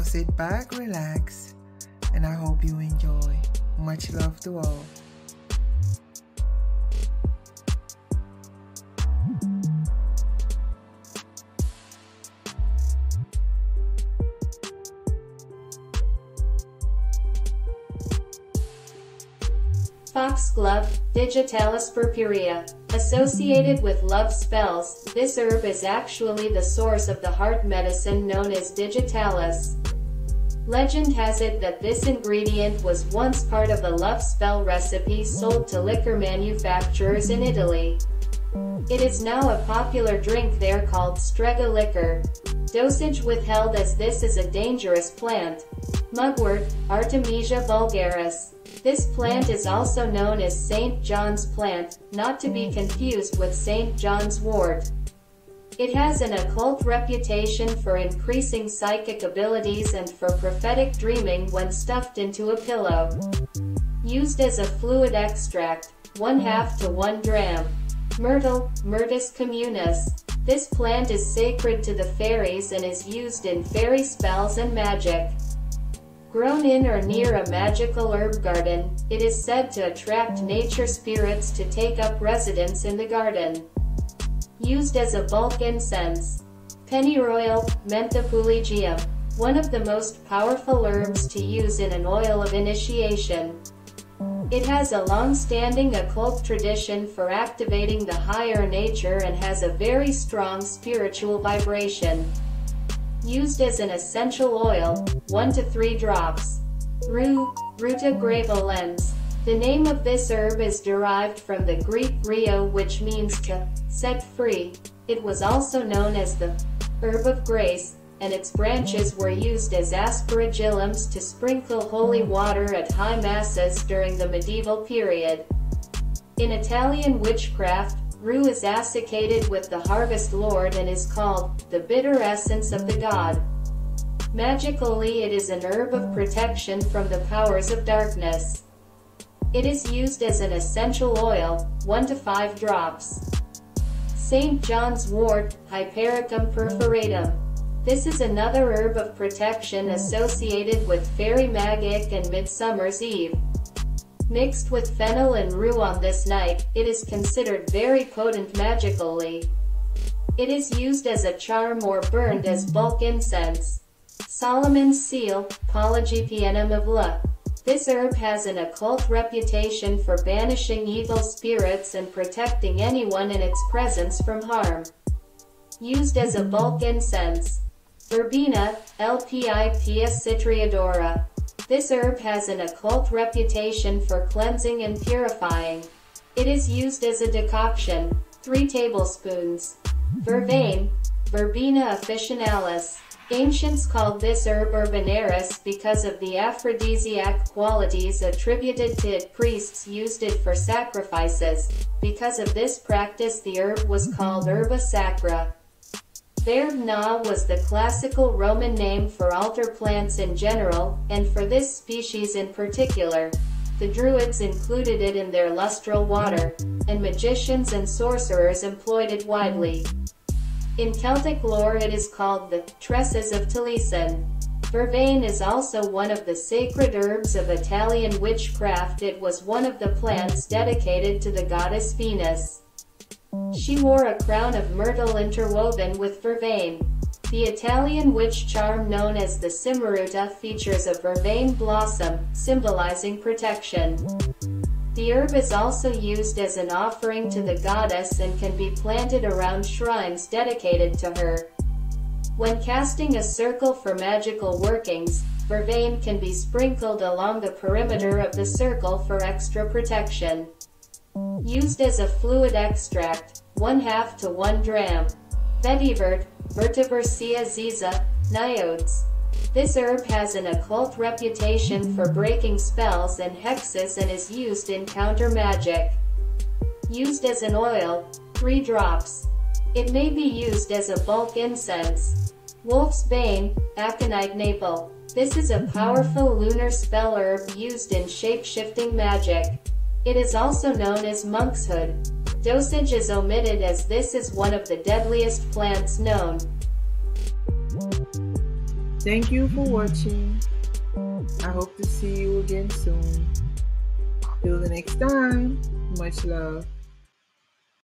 sit back, relax, and I hope you enjoy. Much love to all. Foxglove, Digitalis purpurea. Associated with love spells, this herb is actually the source of the heart medicine known as digitalis. Legend has it that this ingredient was once part of a love spell recipe sold to liquor manufacturers in Italy. It is now a popular drink there called Strega liquor. Dosage withheld, as this is a dangerous plant. Mugwort, Artemisia vulgaris. This plant is also known as St. John's plant, not to be confused with St. John's wort. It has an occult reputation for increasing psychic abilities and for prophetic dreaming when stuffed into a pillow. Used as a fluid extract, 1/2 to 1 dram. Myrtle, Myrtus communis. This plant is sacred to the fairies and is used in fairy spells and magic. Grown in or near a magical herb garden, it is said to attract nature spirits to take up residence in the garden. Used as a bulk incense. Pennyroyal, Mentha puligium. One of the most powerful herbs to use in an oil of initiation. It has a long-standing occult tradition for activating the higher nature and has a very strong spiritual vibration. Used as an essential oil, 1 to 3 drops. Rue, Ruta graveolens. The name of this herb is derived from the Greek rio, which means to set free. It was also known as the herb of grace, and its branches were used as aspergillums to sprinkle holy water at high masses during the medieval period. In Italian witchcraft, rue is associated with the harvest lord and is called the bitter essence of the god. Magically, it is an herb of protection from the powers of darkness. It is used as an essential oil, 1 to 5 drops. St. John's wort, Hypericum perforatum. This is another herb of protection associated with fairy magic and Midsummer's Eve. Mixed with fennel and rue on this night, it is considered very potent magically. It is used as a charm or burned as bulk incense. Solomon's seal, Polygypianum of La. This herb has an occult reputation for banishing evil spirits and protecting anyone in its presence from harm. Used as a bulk incense. Verbena, Lpipia citriodora. This herb has an occult reputation for cleansing and purifying. It is used as a decoction, 3 tablespoons. Vervain, Verbena officinalis. Ancients called this herb urbaneris because of the aphrodisiac qualities attributed to it. Priests used it for sacrifices. Because of this practice, the herb was called herba sacra. Verbena was the classical Roman name for altar plants in general, and for this species in particular. The Druids included it in their lustral water, and magicians and sorcerers employed it widely. In Celtic lore, it is called the tresses of Taliesin. Vervain is also one of the sacred herbs of Italian witchcraft. It was one of the plants dedicated to the goddess Venus. She wore a crown of myrtle interwoven with vervain. The Italian witch charm known as the Cimaruta features a vervain blossom, symbolizing protection. The herb is also used as an offering to the goddess and can be planted around shrines dedicated to her. When casting a circle for magical workings, vervain can be sprinkled along the perimeter of the circle for extra protection. Used as a fluid extract, 1/2 to 1 dram. Vetiver, Vertiversia ziza, Niodes. This herb has an occult reputation for breaking spells and hexes and is used in counter magic. Used as an oil, 3 drops. It may be used as a bulk incense. Wolf's Bane, Aconite maple. This is a powerful lunar spell herb used in shape-shifting magic. It is also known as monk's hood. Dosage is omitted as this is one of the deadliest plants known. Thank you for watching. I hope to see you again soon. Till the next time, much love.